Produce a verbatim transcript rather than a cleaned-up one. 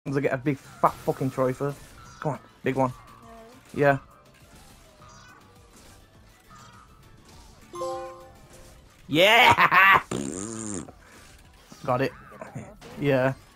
As I get a big fat fucking trophy. Come on, big one. Yeah. Yeah! Got it. Yeah.